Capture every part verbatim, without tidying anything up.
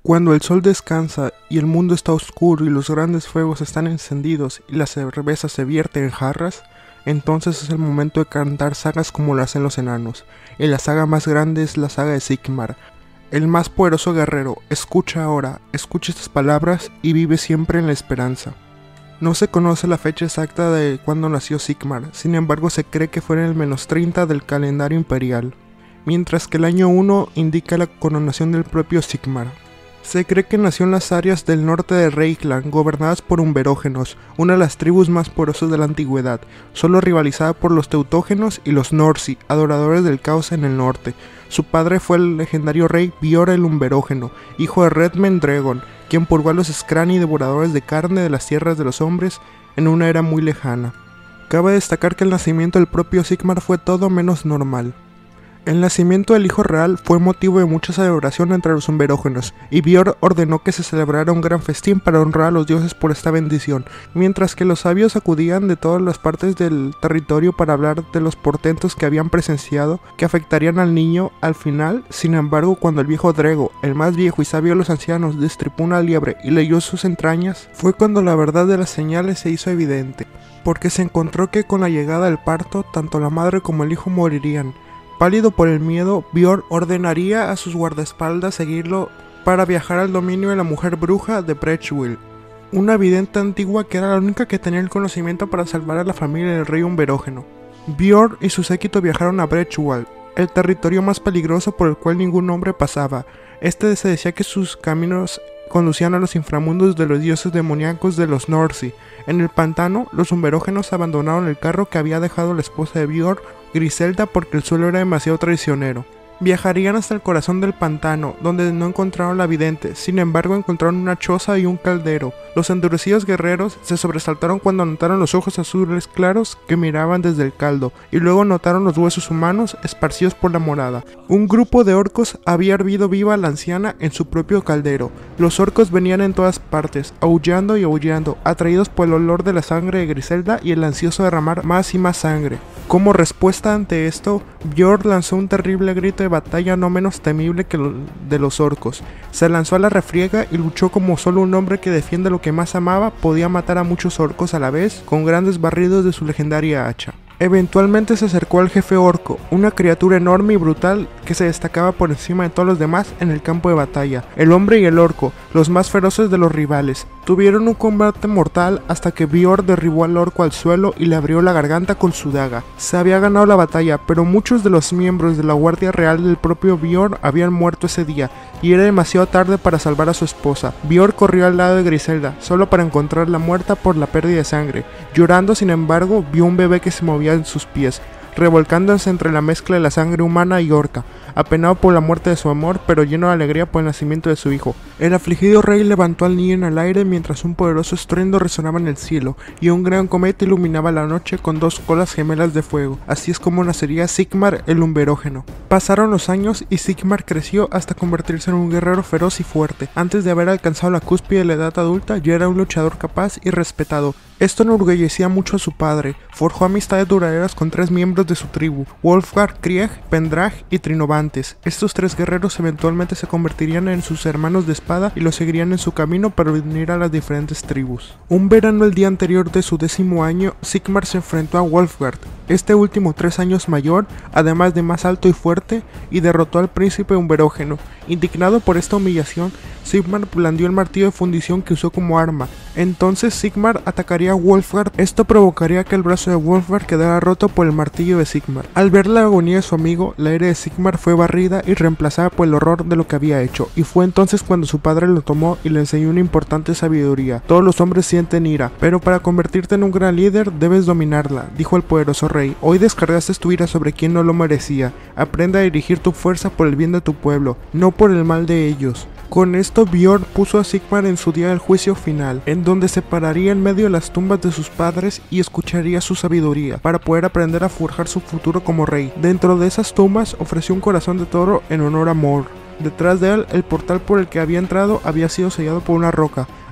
Cuando el sol descansa y el mundo está oscuro y los grandes fuegos están encendidos y la cerveza se vierte en jarras, entonces es el momento de cantar sagas como lo hacen los enanos, y la saga más grande es la saga de Sigmar, el más poderoso guerrero. Escucha ahora, escucha estas palabras y vive siempre en la esperanza. No se conoce la fecha exacta de cuando nació Sigmar, sin embargo se cree que fue en el menos treinta del calendario imperial, mientras que el año uno indica la coronación del propio Sigmar. Se cree que nació en las áreas del norte de Reikland, gobernadas por umberógenos, una de las tribus más poderosas de la antigüedad, solo rivalizada por los teutógenos y los Norsi, adoradores del caos en el norte. Su padre fue el legendario rey Bior el Umberógeno, hijo de Redmen Dragon, quien purgó a los Scrani devoradores de carne de las tierras de los hombres en una era muy lejana. Cabe destacar que el nacimiento del propio Sigmar fue todo menos normal. El nacimiento del hijo real fue motivo de mucha celebración entre los umberógenos, y Bior ordenó que se celebrara un gran festín para honrar a los dioses por esta bendición, mientras que los sabios acudían de todas las partes del territorio para hablar de los portentos que habían presenciado que afectarían al niño al final. Sin embargo, cuando el viejo Drego, el más viejo y sabio de los ancianos, destripó una liebre y leyó sus entrañas, fue cuando la verdad de las señales se hizo evidente, porque se encontró que con la llegada del parto, tanto la madre como el hijo morirían. Pálido por el miedo, Bior ordenaría a sus guardaespaldas seguirlo para viajar al dominio de la mujer bruja de Brechwill, una vidente antigua que era la única que tenía el conocimiento para salvar a la familia del rey umberógeno. Bior y su séquito viajaron a Brechwill, el territorio más peligroso por el cual ningún hombre pasaba. Este se decía que sus caminos conducían a los inframundos de los dioses demoníacos de los Norsi. En el pantano, los umberógenos abandonaron el carro que había dejado la esposa de Bior, Griselda, porque el suelo era demasiado traicionero. Viajarían hasta el corazón del pantano, donde no encontraron la vidente, sin embargo encontraron una choza y un caldero. Los endurecidos guerreros se sobresaltaron cuando notaron los ojos azules claros que miraban desde el caldo, y luego notaron los huesos humanos esparcidos por la morada. Un grupo de orcos había hervido viva a la anciana en su propio caldero. Los orcos venían en todas partes, aullando y aullando, atraídos por el olor de la sangre de Griselda y el ansioso derramar más y más sangre. Como respuesta ante esto, Bior lanzó un terrible grito de batalla no menos temible que el de los orcos. Se lanzó a la refriega y luchó como solo un hombre que defiende lo que más amaba podía matar a muchos orcos a la vez con grandes barridos de su legendaria hacha. Eventualmente se acercó al jefe orco, una criatura enorme y brutal que se destacaba por encima de todos los demás en el campo de batalla. El hombre y el orco, los más feroces de los rivales, tuvieron un combate mortal hasta que Bior derribó al orco al suelo y le abrió la garganta con su daga. Se había ganado la batalla, pero muchos de los miembros de la guardia real del propio Bior habían muerto ese día, y era demasiado tarde para salvar a su esposa. Bior corrió al lado de Griselda, solo para encontrarla muerta por la pérdida de sangre. Llorando, sin embargo, vio un bebé que se movía en sus pies, revolcándose entre la mezcla de la sangre humana y orca, apenado por la muerte de su amor, pero lleno de alegría por el nacimiento de su hijo. El afligido rey levantó al niño en el aire mientras un poderoso estruendo resonaba en el cielo, y un gran cometa iluminaba la noche con dos colas gemelas de fuego. Así es como nacería Sigmar el Umberógeno. Pasaron los años y Sigmar creció hasta convertirse en un guerrero feroz y fuerte. Antes de haber alcanzado la cúspide de la edad adulta, ya era un luchador capaz y respetado. Esto enorgullecía mucho a su padre. Forjó amistades duraderas con tres miembros de su tribu, Wolfgar, Krieg, Pendrag y Trinovantes. Estos tres guerreros eventualmente se convertirían en sus hermanos de espada y los seguirían en su camino para unir a las diferentes tribus. Un verano el día anterior de su décimo año, Sigmar se enfrentó a Wolfgar, este último tres años mayor, además de más alto y fuerte, y derrotó al príncipe umberógeno. Indignado por esta humillación, Sigmar blandió el martillo de fundición que usó como arma. Entonces Sigmar atacaría a Wolfgar. Esto provocaría que el brazo de Wolfgar quedara roto por el martillo de Sigmar. Al ver la agonía de su amigo, la ira de Sigmar fue barrida y reemplazada por el horror de lo que había hecho, y fue entonces cuando su padre lo tomó y le enseñó una importante sabiduría. Todos los hombres sienten ira, pero para convertirte en un gran líder debes dominarla, dijo el poderoso rey. Hoy descargaste tu ira sobre quien no lo merecía. Aprende a dirigir tu fuerza por el bien de tu pueblo, no por el mal de ellos. Con esto Bior puso a Sigmar en su día del juicio final, en donde se pararía en medio de las tumbas de sus padres y escucharía su sabiduría, para poder aprender a forjar su futuro como rey. Dentro de esas tumbas ofreció un corazón de toro en honor a Mor. Detrás de él, el portal por el que había entrado había sido sellado por una roca.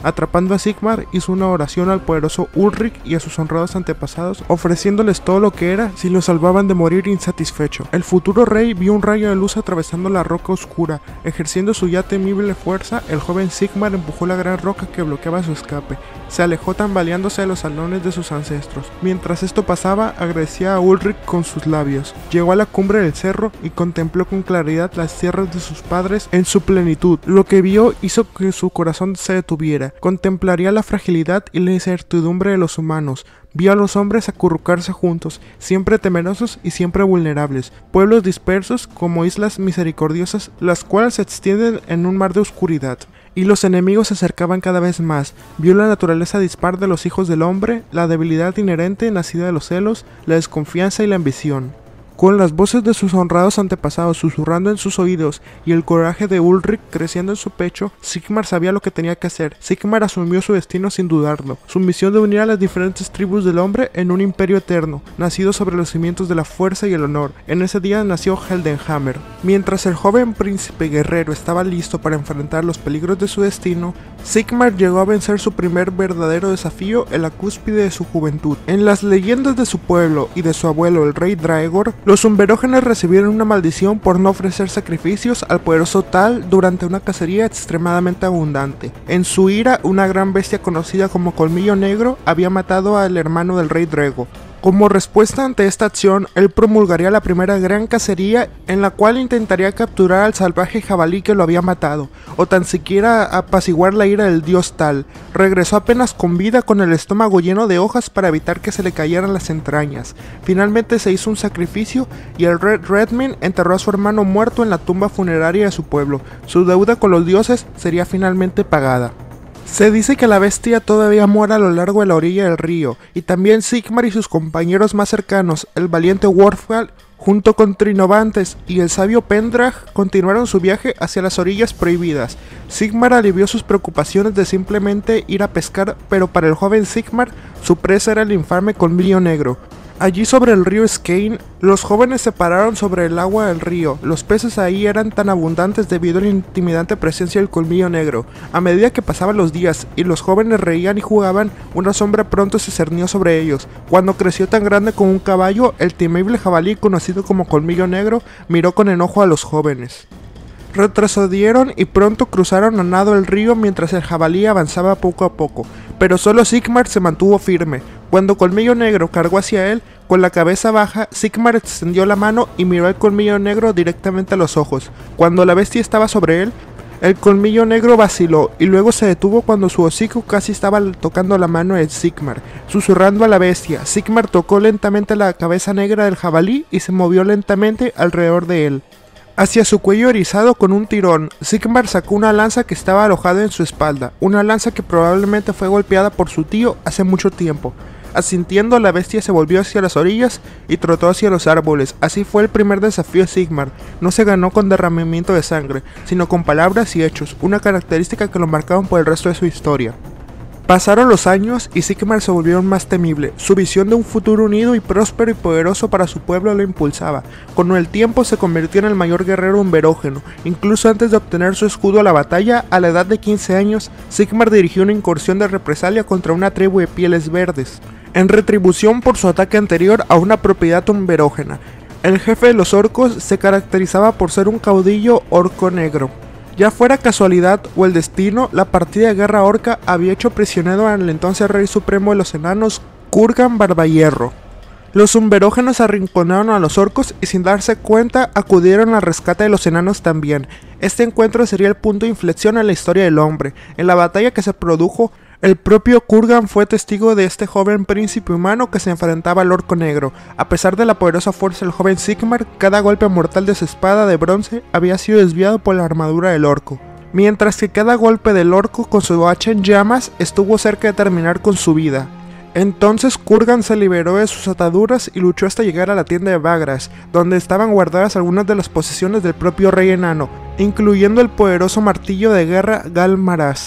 Atrapando a Sigmar, hizo una oración al poderoso Ulrich y a sus honrados antepasados, ofreciéndoles todo lo que era si lo salvaban de morir insatisfecho. El futuro rey vio un rayo de luz atravesando la roca oscura. Ejerciendo su ya temible fuerza, el joven Sigmar empujó la gran roca que bloqueaba su escape. Se alejó tambaleándose de los salones de sus ancestros. Mientras esto pasaba, agradecía a Ulrich con sus labios. Llegó a la cumbre del cerro y contempló con claridad las tierras de sus padres en su plenitud. Lo que vio hizo que su corazón se detuviera. Contemplaría la fragilidad y la incertidumbre de los humanos. Vio a los hombres acurrucarse juntos, siempre temerosos y siempre vulnerables, pueblos dispersos como islas misericordiosas, las cuales se extienden en un mar de oscuridad. Y los enemigos se acercaban cada vez más. Vio la naturaleza dispar de los hijos del hombre, la debilidad inherente nacida de los celos, la desconfianza y la ambición. Con las voces de sus honrados antepasados susurrando en sus oídos y el coraje de Ulrich creciendo en su pecho, Sigmar sabía lo que tenía que hacer. Sigmar asumió su destino sin dudarlo, su misión de unir a las diferentes tribus del hombre en un imperio eterno, nacido sobre los cimientos de la fuerza y el honor. En ese día nació Heldenhammer. Mientras el joven príncipe guerrero estaba listo para enfrentar los peligros de su destino, Sigmar llegó a vencer su primer verdadero desafío en la cúspide de su juventud. En las leyendas de su pueblo y de su abuelo el rey Draegor, los umberógenes recibieron una maldición por no ofrecer sacrificios al poderoso Tal durante una cacería extremadamente abundante. En su ira, una gran bestia conocida como Colmillo Negro había matado al hermano del rey Drogo. Como respuesta ante esta acción, él promulgaría la primera gran cacería en la cual intentaría capturar al salvaje jabalí que lo había matado, o tan siquiera apaciguar la ira del dios Tal. Regresó apenas con vida con el estómago lleno de hojas para evitar que se le cayeran las entrañas. Finalmente se hizo un sacrificio y el Red Redmin enterró a su hermano muerto en la tumba funeraria de su pueblo. Su deuda con los dioses sería finalmente pagada. Se dice que la bestia todavía mora a lo largo de la orilla del río, y también Sigmar y sus compañeros más cercanos, el valiente Wulfgar, junto con Trinovantes y el sabio Pendrag, continuaron su viaje hacia las orillas prohibidas. Sigmar alivió sus preocupaciones de simplemente ir a pescar, pero para el joven Sigmar, su presa era el infame Colmillo Negro. Allí sobre el río Skein, los jóvenes se pararon sobre el agua del río. Los peces ahí eran tan abundantes debido a la intimidante presencia del Colmillo Negro. A medida que pasaban los días y los jóvenes reían y jugaban, una sombra pronto se cernió sobre ellos. Cuando creció tan grande como un caballo, el temible jabalí conocido como Colmillo Negro miró con enojo a los jóvenes. Retrocedieron y pronto cruzaron a nado el río mientras el jabalí avanzaba poco a poco, pero solo Sigmar se mantuvo firme. Cuando Colmillo Negro cargó hacia él, con la cabeza baja, Sigmar extendió la mano y miró al Colmillo Negro directamente a los ojos. Cuando la bestia estaba sobre él, el Colmillo Negro vaciló y luego se detuvo cuando su hocico casi estaba tocando la mano de Sigmar. Susurrando a la bestia, Sigmar tocó lentamente la cabeza negra del jabalí y se movió lentamente alrededor de él. Hacia su cuello erizado con un tirón, Sigmar sacó una lanza que estaba alojada en su espalda, una lanza que probablemente fue golpeada por su tío hace mucho tiempo. Asintiendo, la bestia se volvió hacia las orillas y trotó hacia los árboles. Así fue el primer desafío de Sigmar. No se ganó con derramamiento de sangre, sino con palabras y hechos, una característica que lo marcaban por el resto de su historia. Pasaron los años y Sigmar se volvió más temible. Su visión de un futuro unido y próspero y poderoso para su pueblo lo impulsaba. Con el tiempo se convirtió en el mayor guerrero umberógeno. Incluso antes de obtener su escudo a la batalla, a la edad de quince años, Sigmar dirigió una incursión de represalia contra una tribu de pieles verdes, en retribución por su ataque anterior a una propiedad umberógena. El jefe de los orcos se caracterizaba por ser un caudillo orco negro. Ya fuera casualidad o el destino, la partida de guerra orca había hecho prisionero al entonces rey supremo de los enanos, Kurgan Barbahierro. Los umberógenos arrinconaron a los orcos y sin darse cuenta acudieron al rescate de los enanos también. Este encuentro sería el punto de inflexión en la historia del hombre. En la batalla que se produjo, el propio Kurgan fue testigo de este joven príncipe humano que se enfrentaba al orco negro. A pesar de la poderosa fuerza del joven Sigmar, cada golpe mortal de su espada de bronce había sido desviado por la armadura del orco, mientras que cada golpe del orco con su hacha en llamas estuvo cerca de terminar con su vida. Entonces Kurgan se liberó de sus ataduras y luchó hasta llegar a la tienda de Bagras, donde estaban guardadas algunas de las posesiones del propio rey enano, incluyendo el poderoso martillo de guerra Gal Maraz.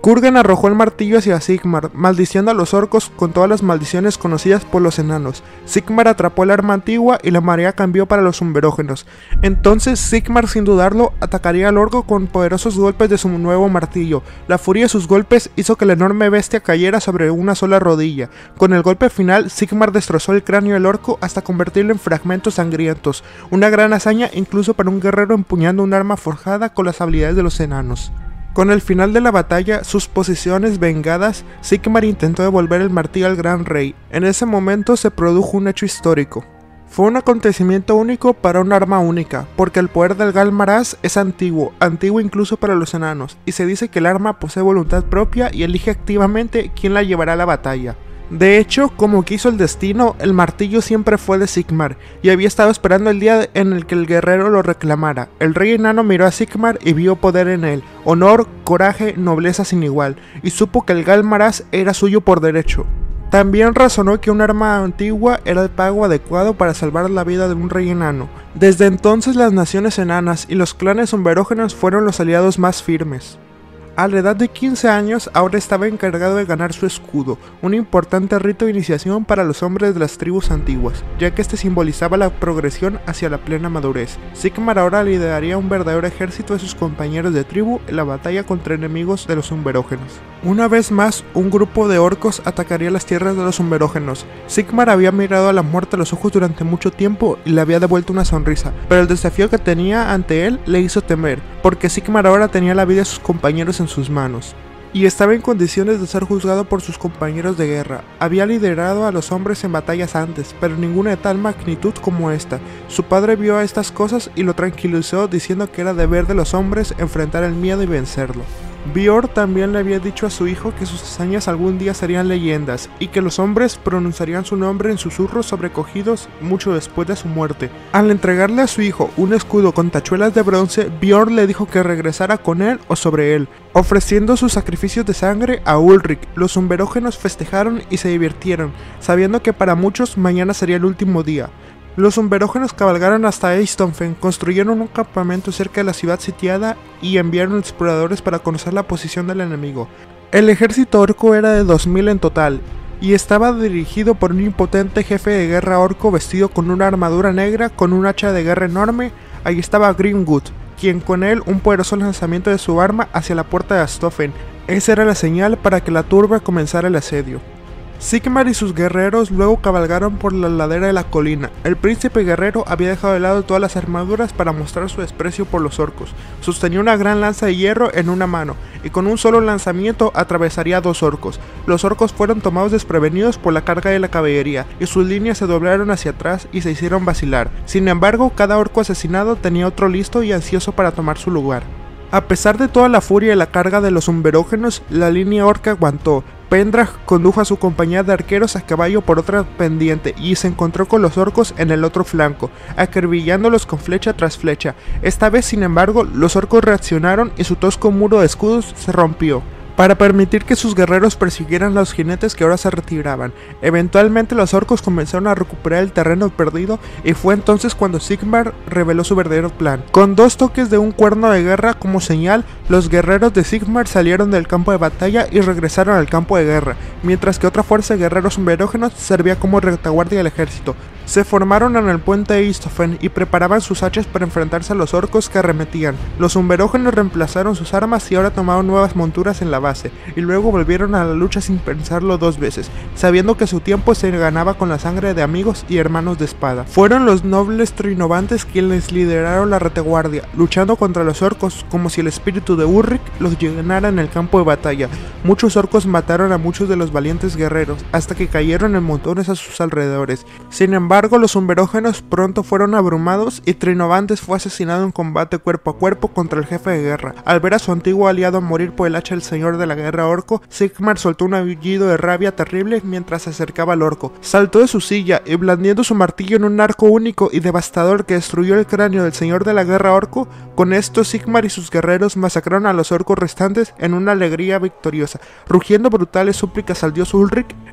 Kurgan arrojó el martillo hacia Sigmar, maldiciendo a los orcos con todas las maldiciones conocidas por los enanos. Sigmar atrapó el arma antigua y la marea cambió para los umberógenos. Entonces Sigmar, sin dudarlo, atacaría al orco con poderosos golpes de su nuevo martillo. La furia de sus golpes hizo que la enorme bestia cayera sobre una sola rodilla. Con el golpe final, Sigmar destrozó el cráneo del orco hasta convertirlo en fragmentos sangrientos. Una gran hazaña incluso para un guerrero empuñando un arma forjada con las habilidades de los enanos. Con el final de la batalla, sus posiciones vengadas, Sigmar intentó devolver el martillo al gran rey. En ese momento se produjo un hecho histórico. Fue un acontecimiento único para un arma única, porque el poder del Galmaraz es antiguo, antiguo incluso para los enanos, y se dice que el arma posee voluntad propia y elige activamente quién la llevará a la batalla. De hecho, como quiso el destino, el martillo siempre fue de Sigmar, y había estado esperando el día en el que el guerrero lo reclamara. El rey enano miró a Sigmar y vio poder en él, honor, coraje, nobleza sin igual, y supo que el Galmaraz era suyo por derecho. También razonó que un arma antigua era el pago adecuado para salvar la vida de un rey enano. Desde entonces las naciones enanas y los clanes umberógenos fueron los aliados más firmes. A la edad de quince años, ahora estaba encargado de ganar su escudo, un importante rito de iniciación para los hombres de las tribus antiguas, ya que este simbolizaba la progresión hacia la plena madurez. Sigmar ahora lideraría un verdadero ejército de sus compañeros de tribu en la batalla contra enemigos de los umberógenos. Una vez más, un grupo de orcos atacaría las tierras de los umberógenos. Sigmar había mirado a la muerte a los ojos durante mucho tiempo y le había devuelto una sonrisa, pero el desafío que tenía ante él le hizo temer, porque Sigmar ahora tenía la vida de sus compañeros en sus manos, y estaba en condiciones de ser juzgado por sus compañeros de guerra. Había liderado a los hombres en batallas antes, pero ninguna de tal magnitud como esta. Su padre vio a estas cosas y lo tranquilizó diciendo que era deber de los hombres enfrentar el miedo y vencerlo. Bior también le había dicho a su hijo que sus hazañas algún día serían leyendas, y que los hombres pronunciarían su nombre en susurros sobrecogidos mucho después de su muerte. Al entregarle a su hijo un escudo con tachuelas de bronce, Bior le dijo que regresara con él o sobre él, ofreciendo sus sacrificios de sangre a Ulrich. Los umberógenos festejaron y se divirtieron, sabiendo que para muchos mañana sería el último día. Los umberógenos cabalgaron hasta Eistonfen, construyeron un campamento cerca de la ciudad sitiada y enviaron exploradores para conocer la posición del enemigo. El ejército orco era de dos mil en total, y estaba dirigido por un impotente jefe de guerra orco vestido con una armadura negra con un hacha de guerra enorme. Ahí estaba Grimwood, quien con él un poderoso lanzamiento de su arma hacia la puerta de Astolfo. Esa era la señal para que la turba comenzara el asedio. Sigmar y sus guerreros luego cabalgaron por la ladera de la colina. El príncipe guerrero había dejado de lado todas las armaduras para mostrar su desprecio por los orcos. Sostenía una gran lanza de hierro en una mano, y con un solo lanzamiento atravesaría a dos orcos. Los orcos fueron tomados desprevenidos por la carga de la caballería, y sus líneas se doblaron hacia atrás y se hicieron vacilar. Sin embargo, cada orco asesinado tenía otro listo y ansioso para tomar su lugar. A pesar de toda la furia y la carga de los umberógenos, la línea orca aguantó. Pendrag condujo a su compañía de arqueros a caballo por otra pendiente y se encontró con los orcos en el otro flanco, acribillándolos con flecha tras flecha. Esta vez, sin embargo, los orcos reaccionaron y su tosco muro de escudos se rompió, para permitir que sus guerreros persiguieran a los jinetes que ahora se retiraban. Eventualmente los orcos comenzaron a recuperar el terreno perdido, y fue entonces cuando Sigmar reveló su verdadero plan. Con dos toques de un cuerno de guerra como señal, los guerreros de Sigmar salieron del campo de batalla y regresaron al campo de guerra, mientras que otra fuerza de guerreros umberógenos servía como retaguardia del ejército. Se formaron en el puente de Eisthofen y preparaban sus hachas para enfrentarse a los orcos que arremetían. Los umberógenos reemplazaron sus armas y ahora tomaron nuevas monturas en la base, y luego volvieron a la lucha sin pensarlo dos veces, sabiendo que su tiempo se ganaba con la sangre de amigos y hermanos de espada. Fueron los nobles trinovantes quienes lideraron la retaguardia, luchando contra los orcos como si el espíritu de Ulrich los llenara en el campo de batalla. Muchos orcos mataron a muchos de los valientes guerreros, hasta que cayeron en montones a sus alrededores. Sin embargo, los umberógenos pronto fueron abrumados y Trinovantes fue asesinado en combate cuerpo a cuerpo contra el jefe de guerra. Al ver a su antiguo aliado morir por el hacha del señor de la guerra orco, Sigmar soltó un aullido de rabia terrible mientras se acercaba al orco. Saltó de su silla y, blandiendo su martillo en un arco único y devastador que destruyó el cráneo del señor de la guerra orco, con esto Sigmar y sus guerreros masacraron a los orcos restantes en una alegría victoriosa. Rugiendo brutales súplicas al dios Ulrich,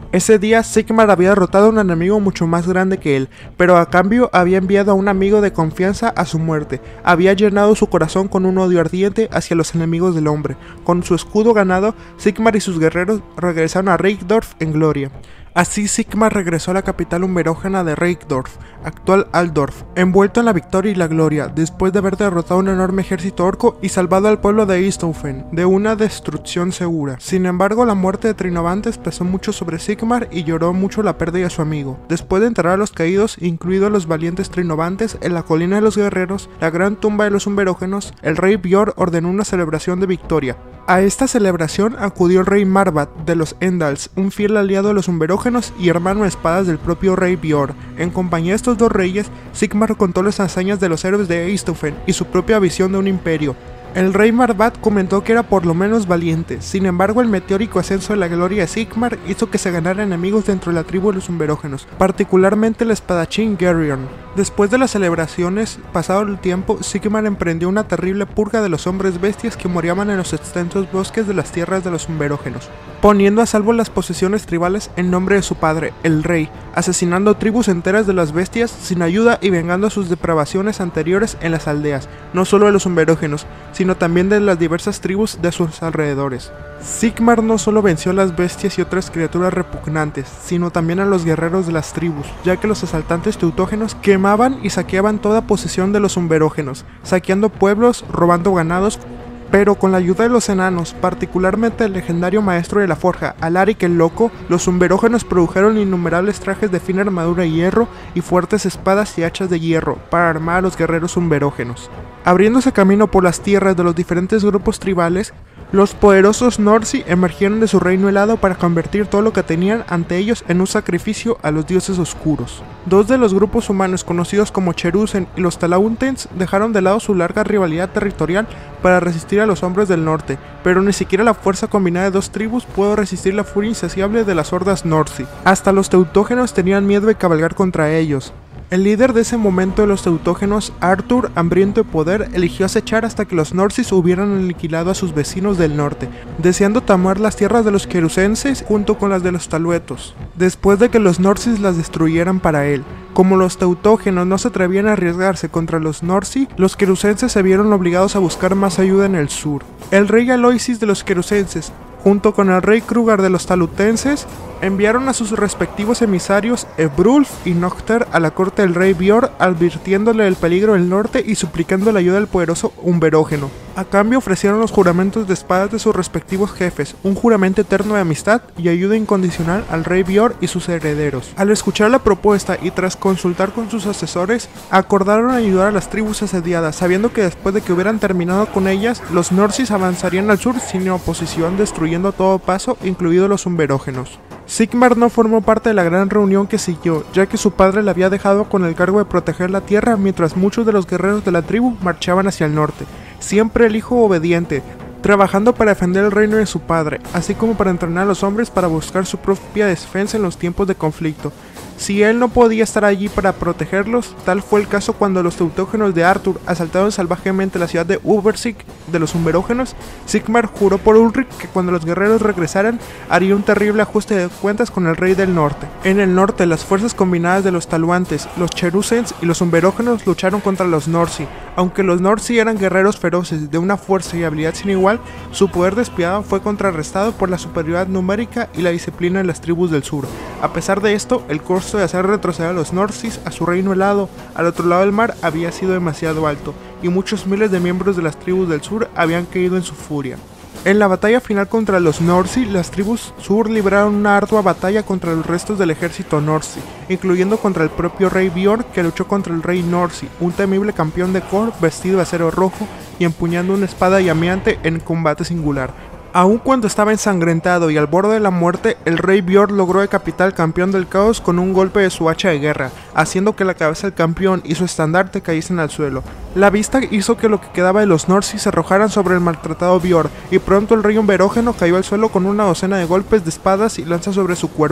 Ese día Sigmar había derrotado a un enemigo mucho más grande que él, pero a cambio había enviado a un amigo de confianza a su muerte. Había llenado su corazón con un odio ardiente hacia los enemigos del hombre. Con su escudo ganado, Sigmar y sus guerreros regresaron a Reykdorf en gloria. Así Sigmar regresó a la capital humberógena de Reykdorf, actual Altdorf, envuelto en la victoria y la gloria, después de haber derrotado a un enorme ejército orco y salvado al pueblo de Easthofen de una destrucción segura. Sin embargo, la muerte de Trinobantes pesó mucho sobre Sigmar y lloró mucho la pérdida de su amigo. Después de enterrar a los caídos, incluidos los valientes Trinobantes, en la colina de los guerreros, la gran tumba de los humberógenos, el rey Bjorn ordenó una celebración de victoria. A esta celebración acudió el rey Marvat de los Endals, un fiel aliado de los humberógenos y hermano de espadas del propio rey Bjorn. En compañía de estos dos reyes, Sigmar contó las hazañas de los héroes de Easthofen y su propia visión de un imperio. El rey Marvat comentó que era por lo menos valiente, sin embargo el meteórico ascenso de la gloria de Sigmar hizo que se ganara enemigos dentro de la tribu de los humberógenos, particularmente el espadachín Geryon. Después de las celebraciones, pasado el tiempo, Sigmar emprendió una terrible purga de los hombres bestias que morían en los extensos bosques de las tierras de los humberógenos, poniendo a salvo las posesiones tribales en nombre de su padre, el rey, asesinando tribus enteras de las bestias sin ayuda y vengando sus depravaciones anteriores en las aldeas, no solo de los humberógenos, sino también de las diversas tribus de sus alrededores. Sigmar no solo venció a las bestias y otras criaturas repugnantes, sino también a los guerreros de las tribus, ya que los asaltantes teutógenos quemaban y saqueaban toda posesión de los humberógenos, saqueando pueblos, robando ganados, pero con la ayuda de los enanos, particularmente el legendario maestro de la forja, Alaric el Loco, los humberógenos produjeron innumerables trajes de fina armadura de hierro y fuertes espadas y hachas de hierro para armar a los guerreros humberógenos. Abriéndose camino por las tierras de los diferentes grupos tribales, los poderosos Norsi emergieron de su reino helado para convertir todo lo que tenían ante ellos en un sacrificio a los dioses oscuros. Dos de los grupos humanos conocidos como Cherusen y los Talauntens dejaron de lado su larga rivalidad territorial para resistir a los hombres del norte, pero ni siquiera la fuerza combinada de dos tribus pudo resistir la furia insaciable de las hordas Norsi. Hasta los teutógenos tenían miedo de cabalgar contra ellos. El líder de ese momento de los teutógenos, Arthur, hambriento de poder, eligió acechar hasta que los Norsis hubieran aniquilado a sus vecinos del norte, deseando tomar las tierras de los querusenses junto con las de los taluetos, después de que los Norsis las destruyeran para él. Como los teutógenos no se atrevían a arriesgarse contra los Norsi, los querusenses se vieron obligados a buscar más ayuda en el sur. El rey Aloysis de los querusenses, junto con el rey Krugar de los talutenses, enviaron a sus respectivos emisarios Ebrulf y Nocter a la corte del rey Bjorn, advirtiéndole del peligro del norte y suplicando la ayuda del poderoso humberógeno. A cambio ofrecieron los juramentos de espadas de sus respectivos jefes, un juramento eterno de amistad y ayuda incondicional al rey Bjorn y sus herederos. Al escuchar la propuesta y tras consultar con sus asesores, acordaron ayudar a las tribus asediadas, sabiendo que después de que hubieran terminado con ellas, los Norsis avanzarían al sur sin oposición, destruyendo a todo paso, incluidos los humberógenos. Sigmar no formó parte de la gran reunión que siguió, ya que su padre le había dejado con el cargo de proteger la tierra mientras muchos de los guerreros de la tribu marchaban hacia el norte, siempre el hijo obediente, trabajando para defender el reino de su padre, así como para entrenar a los hombres para buscar su propia defensa en los tiempos de conflicto. Si él no podía estar allí para protegerlos, tal fue el caso cuando los teutógenos de Arthur asaltaron salvajemente la ciudad de Ubersig de los humberógenos. Sigmar juró por Ulrich que cuando los guerreros regresaran, haría un terrible ajuste de cuentas con el rey del norte. En el norte, las fuerzas combinadas de los taluantes, los cherusens y los humberógenos lucharon contra los Norsi. Aunque los Norsi eran guerreros feroces de una fuerza y habilidad sin igual, su poder despiadado fue contrarrestado por la superioridad numérica y la disciplina de las tribus del sur. A pesar de esto, el costo de hacer retroceder a los Norsis a su reino helado al otro lado del mar había sido demasiado alto, y muchos miles de miembros de las tribus del sur habían caído en su furia. En la batalla final contra los Norsi, las tribus sur libraron una ardua batalla contra los restos del ejército Norsi, incluyendo contra el propio rey Bjorn, que luchó contra el rey Norsi, un temible campeón de Kor vestido de acero rojo y empuñando una espada llameante en combate singular. Aun cuando estaba ensangrentado y al borde de la muerte, el rey Bjorn logró decapitar al campeón del caos con un golpe de su hacha de guerra, haciendo que la cabeza del campeón y su estandarte cayesen al suelo. La vista hizo que lo que quedaba de los Norsi se arrojaran sobre el maltratado Bjorn, y pronto el rey humberógeno cayó al suelo con una docena de golpes de espadas y lanzas sobre su cuerpo.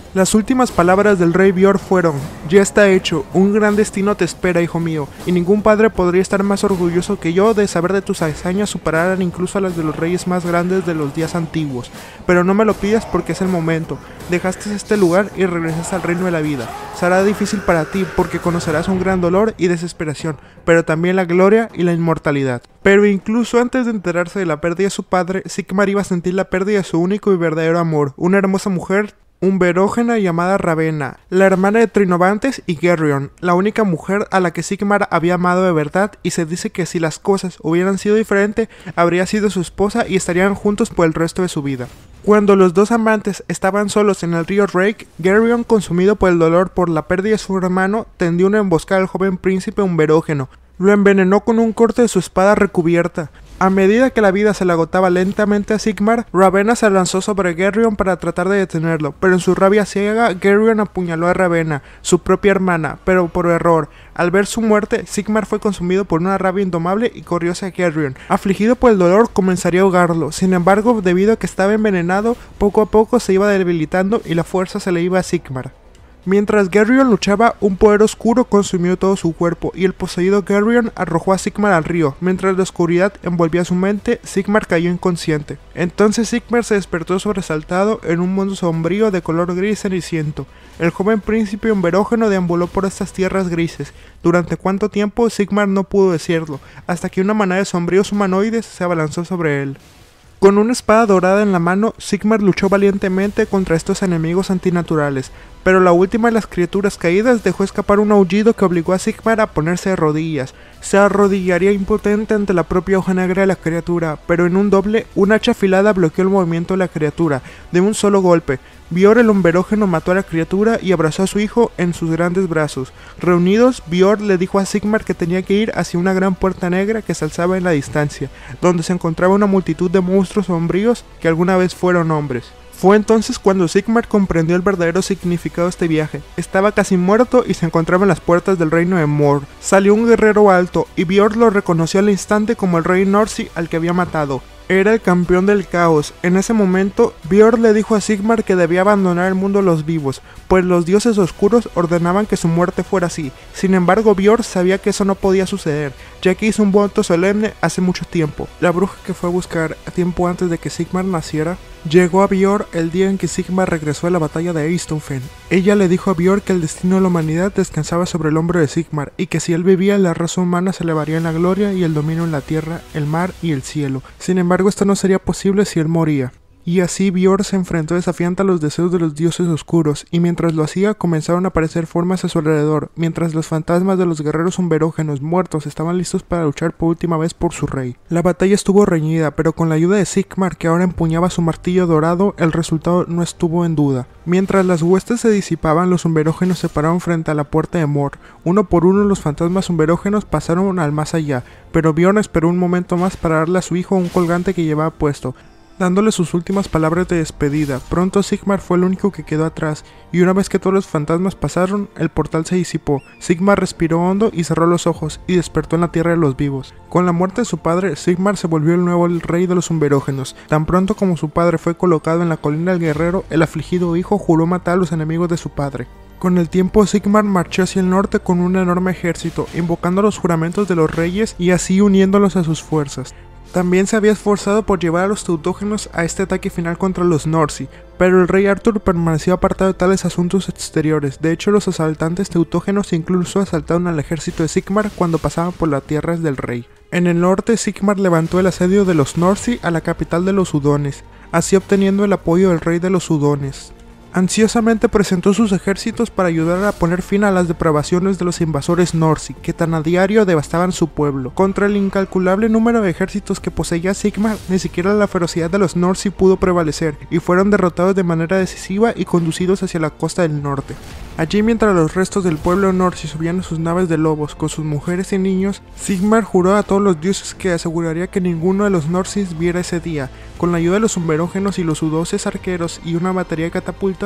Las últimas palabras del rey Björn fueron: ya está hecho, un gran destino te espera, hijo mío, y ningún padre podría estar más orgulloso que yo de saber de tus hazañas superaran incluso a las de los reyes más grandes de los días antiguos. Pero no me lo pidas porque es el momento, dejaste este lugar y regresas al reino de la vida. Será difícil para ti porque conocerás un gran dolor y desesperación, pero también la gloria y la inmortalidad. Pero incluso antes de enterarse de la pérdida de su padre, Sigmar iba a sentir la pérdida de su único y verdadero amor, una hermosa mujer umberógena llamada Ravenna, la hermana de Trinovantes y Gerrion, la única mujer a la que Sigmar había amado de verdad, y se dice que si las cosas hubieran sido diferentes, habría sido su esposa y estarían juntos por el resto de su vida. Cuando los dos amantes estaban solos en el río Rake, Gerrion, consumido por el dolor por la pérdida de su hermano, tendió una emboscada al joven príncipe umberógeno. Lo envenenó con un corte de su espada recubierta. A medida que la vida se le agotaba lentamente a Sigmar, Ravenna se lanzó sobre Gerrion para tratar de detenerlo, pero en su rabia ciega, Gerrion apuñaló a Ravenna, su propia hermana, pero por error. Al ver su muerte, Sigmar fue consumido por una rabia indomable y corrió hacia Gerrion. Afligido por el dolor, comenzaría a ahogarlo. Sin embargo, debido a que estaba envenenado, poco a poco se iba debilitando y la fuerza se le iba a Sigmar. Mientras Gerrion luchaba, un poder oscuro consumió todo su cuerpo, y el poseído Gerrion arrojó a Sigmar al río. Mientras la oscuridad envolvía su mente, Sigmar cayó inconsciente. Entonces Sigmar se despertó sobresaltado en un mundo sombrío de color gris ceniciento. El joven príncipe umberógeno deambuló por estas tierras grises. Durante cuánto tiempo, Sigmar no pudo decirlo, hasta que una manada de sombríos humanoides se abalanzó sobre él. Con una espada dorada en la mano, Sigmar luchó valientemente contra estos enemigos antinaturales, pero la última de las criaturas caídas dejó escapar un aullido que obligó a Sigmar a ponerse de rodillas. Se arrodillaría impotente ante la propia hoja negra de la criatura, pero en un doble, un hacha afilada bloqueó el movimiento de la criatura, de un solo golpe. Björn el umberógeno mató a la criatura y abrazó a su hijo en sus grandes brazos. Reunidos, Björn le dijo a Sigmar que tenía que ir hacia una gran puerta negra que se alzaba en la distancia, donde se encontraba una multitud de monstruos sombríos que alguna vez fueron hombres. Fue entonces cuando Sigmar comprendió el verdadero significado de este viaje. Estaba casi muerto y se encontraba en las puertas del reino de Mord. Salió un guerrero alto y Björn lo reconoció al instante como el rey Norsi al que había matado. Era el campeón del caos. En ese momento, Björn le dijo a Sigmar que debía abandonar el mundo de los vivos, pues los dioses oscuros ordenaban que su muerte fuera así. Sin embargo, Björn sabía que eso no podía suceder, ya que hizo un voto solemne hace mucho tiempo. La bruja que fue a buscar tiempo antes de que Sigmar naciera, llegó a Björn el día en que Sigmar regresó a la batalla de Eistonfen. Ella le dijo a Björn que el destino de la humanidad descansaba sobre el hombro de Sigmar, y que si él vivía, la raza humana se elevaría en la gloria y el dominio en la tierra, el mar y el cielo. Sin embargo, esto no sería posible si él moría. Y así Björn se enfrentó desafiante a los deseos de los dioses oscuros, y mientras lo hacía comenzaron a aparecer formas a su alrededor, mientras los fantasmas de los guerreros umberógenos muertos estaban listos para luchar por última vez por su rey. La batalla estuvo reñida, pero con la ayuda de Sigmar, que ahora empuñaba su martillo dorado, el resultado no estuvo en duda. Mientras las huestes se disipaban, los umberógenos se pararon frente a la puerta de Mord. Uno por uno los fantasmas umberógenos pasaron al más allá, pero Björn esperó un momento más para darle a su hijo un colgante que llevaba puesto, dándole sus últimas palabras de despedida. Pronto Sigmar fue el único que quedó atrás, y una vez que todos los fantasmas pasaron, el portal se disipó. Sigmar respiró hondo y cerró los ojos, y despertó en la tierra de los vivos. Con la muerte de su padre, Sigmar se volvió el nuevo rey de los umberógenos. Tan pronto como su padre fue colocado en la colina del guerrero, el afligido hijo juró matar a los enemigos de su padre. Con el tiempo, Sigmar marchó hacia el norte con un enorme ejército, invocando los juramentos de los reyes y así uniéndolos a sus fuerzas. También se había esforzado por llevar a los teutógenos a este ataque final contra los Norsi, pero el rey Arthur permaneció apartado de tales asuntos exteriores. De hecho, los asaltantes teutógenos incluso asaltaron al ejército de Sigmar cuando pasaban por las tierras del rey. En el norte, Sigmar levantó el asedio de los Norsi a la capital de los Udones, así obteniendo el apoyo del rey de los Udones. Ansiosamente presentó sus ejércitos para ayudar a poner fin a las depravaciones de los invasores Norsi, que tan a diario devastaban su pueblo. Contra el incalculable número de ejércitos que poseía Sigmar, ni siquiera la ferocidad de los Norsi pudo prevalecer, y fueron derrotados de manera decisiva y conducidos hacia la costa del norte. Allí, mientras los restos del pueblo Norsi subían a sus naves de lobos con sus mujeres y niños, Sigmar juró a todos los dioses que aseguraría que ninguno de los Norsis viera ese día. Con la ayuda de los umberógenos y los udoses arqueros y una batería de catapultas,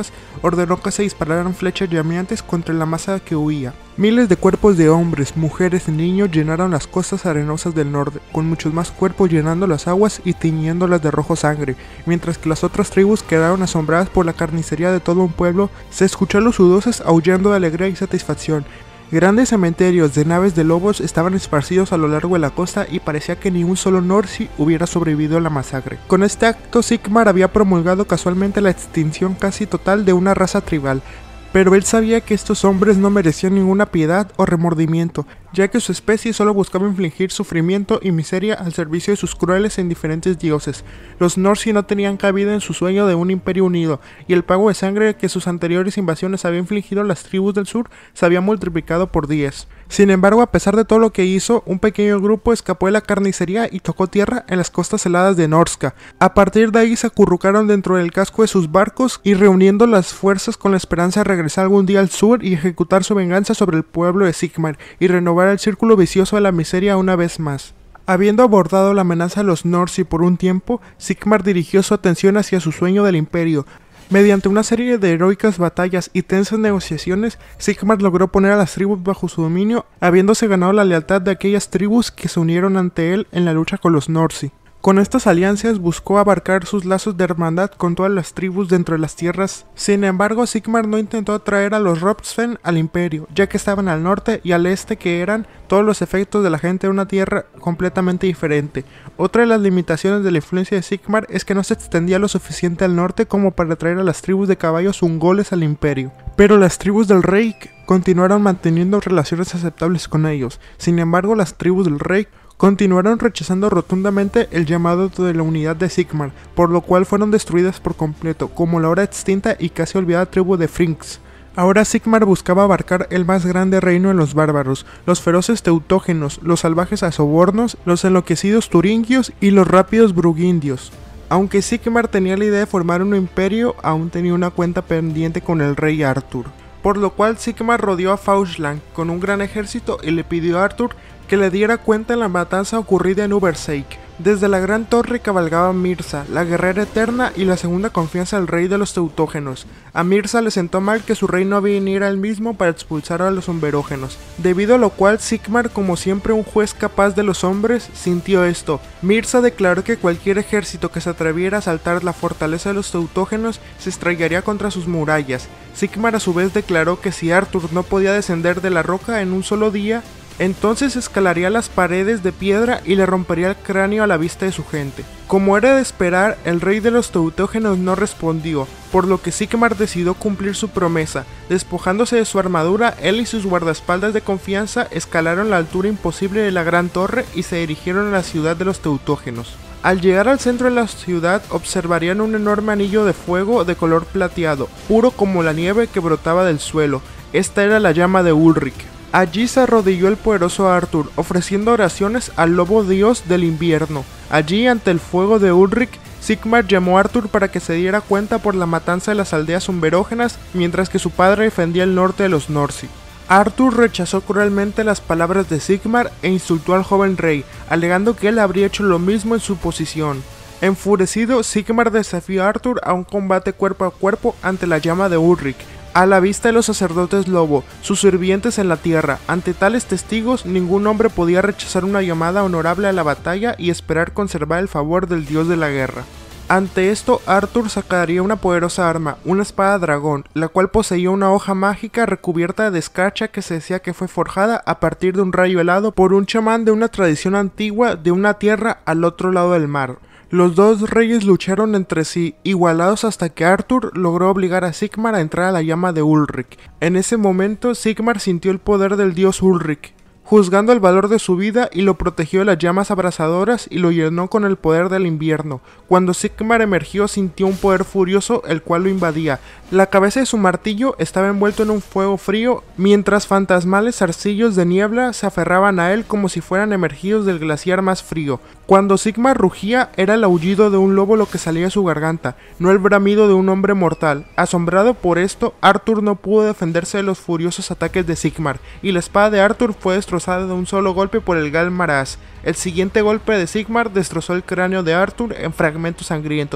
poderosas, ordenó que se dispararan flechas llameantes contra la masa que huía. Miles de cuerpos de hombres, mujeres y niños llenaron las costas arenosas del norte, con muchos más cuerpos llenando las aguas y tiñéndolas de rojo sangre, mientras que las otras tribus quedaron asombradas por la carnicería de todo un pueblo. Se escuchó a los sudosos aullando de alegría y satisfacción. Grandes cementerios de naves de lobos estaban esparcidos a lo largo de la costa y parecía que ni un solo Norsi hubiera sobrevivido a la masacre. Con este acto, Sigmar había promulgado casualmente la extinción casi total de una raza tribal, pero él sabía que estos hombres no merecían ninguna piedad o remordimiento, ya que su especie solo buscaba infligir sufrimiento y miseria al servicio de sus crueles e indiferentes dioses. Los Norsi no tenían cabida en su sueño de un imperio unido, y el pago de sangre que sus anteriores invasiones habían infligido a las tribus del sur se había multiplicado por diez. Sin embargo, a pesar de todo lo que hizo, un pequeño grupo escapó de la carnicería y tocó tierra en las costas heladas de Norska. A partir de ahí se acurrucaron dentro del casco de sus barcos y reuniendo las fuerzas con la esperanza de regresar algún día al sur y ejecutar su venganza sobre el pueblo de Sigmar y renovar el círculo vicioso de la miseria una vez más. Habiendo abordado la amenaza de los Norsi por un tiempo, Sigmar dirigió su atención hacia su sueño del imperio. Mediante una serie de heroicas batallas y tensas negociaciones, Sigmar logró poner a las tribus bajo su dominio, habiéndose ganado la lealtad de aquellas tribus que se unieron ante él en la lucha con los Norsi. Con estas alianzas buscó abarcar sus lazos de hermandad con todas las tribus dentro de las tierras. Sin embargo, Sigmar no intentó atraer a los Ropsven al imperio, ya que estaban al norte y al este, que eran todos los efectos de la gente de una tierra completamente diferente. Otra de las limitaciones de la influencia de Sigmar es que no se extendía lo suficiente al norte como para atraer a las tribus de caballos ungoles al imperio. Pero las tribus del Reich continuaron manteniendo relaciones aceptables con ellos. Sin embargo, las tribus del Reich continuaron rechazando rotundamente el llamado de la unidad de Sigmar, por lo cual fueron destruidas por completo, como la ahora extinta y casi olvidada tribu de Frings. Ahora Sigmar buscaba abarcar el más grande reino de los bárbaros, los feroces teutógenos, los salvajes asobornos, los enloquecidos turingios y los rápidos brugindios. Aunque Sigmar tenía la idea de formar un imperio, aún tenía una cuenta pendiente con el rey Arthur, por lo cual Sigmar rodeó a Fauchland con un gran ejército y le pidió a Arthur que le diera cuenta en la matanza ocurrida en Uberseik. Desde la gran torre cabalgaba Mirza, la guerrera eterna y la segunda confianza del rey de los teutógenos. A Mirza le sentó mal que su rey no viniera él mismo para expulsar a los umberógenos, debido a lo cual Sigmar, como siempre un juez capaz de los hombres, sintió esto. Mirza declaró que cualquier ejército que se atreviera a asaltar la fortaleza de los teutógenos se estrellaría contra sus murallas. Sigmar a su vez declaró que si Arthur no podía descender de la roca en un solo día, entonces escalaría las paredes de piedra y le rompería el cráneo a la vista de su gente. Como era de esperar, el rey de los teutógenos no respondió, por lo que Sigmar decidió cumplir su promesa. Despojándose de su armadura, él y sus guardaespaldas de confianza escalaron la altura imposible de la gran torre y se dirigieron a la ciudad de los teutógenos. Al llegar al centro de la ciudad, observarían un enorme anillo de fuego de color plateado, puro como la nieve que brotaba del suelo. Esta era la llama de Ulrich. Allí se arrodilló el poderoso Arthur, ofreciendo oraciones al lobo dios del invierno. Allí, ante el fuego de Ulrich, Sigmar llamó a Arthur para que se diera cuenta por la matanza de las aldeas umberógenas, mientras que su padre defendía el norte de los Norsi. Arthur rechazó cruelmente las palabras de Sigmar e insultó al joven rey, alegando que él habría hecho lo mismo en su posición. Enfurecido, Sigmar desafió a Arthur a un combate cuerpo a cuerpo ante la llama de Ulrich, a la vista de los sacerdotes lobo, sus sirvientes en la tierra. Ante tales testigos, ningún hombre podía rechazar una llamada honorable a la batalla y esperar conservar el favor del dios de la guerra. Ante esto, Arthur sacaría una poderosa arma, una espada dragón, la cual poseía una hoja mágica recubierta de escarcha que se decía que fue forjada a partir de un rayo helado por un chamán de una tradición antigua de una tierra al otro lado del mar. Los dos reyes lucharon entre sí, igualados hasta que Arthur logró obligar a Sigmar a entrar a la llama de Ulrich. En ese momento, Sigmar sintió el poder del dios Ulrich, juzgando el valor de su vida, y lo protegió de las llamas abrasadoras y lo llenó con el poder del invierno. Cuando Sigmar emergió, sintió un poder furioso el cual lo invadía. La cabeza de su martillo estaba envuelto en un fuego frío, mientras fantasmales zarcillos de niebla se aferraban a él como si fueran emergidos del glaciar más frío. Cuando Sigmar rugía, era el aullido de un lobo lo que salía de su garganta, no el bramido de un hombre mortal. Asombrado por esto, Arthur no pudo defenderse de los furiosos ataques de Sigmar, y la espada de Arthur fue destrozada de un solo golpe por el Gal-Maraz. El siguiente golpe de Sigmar destrozó el cráneo de Arthur en fragmentos sangrientos.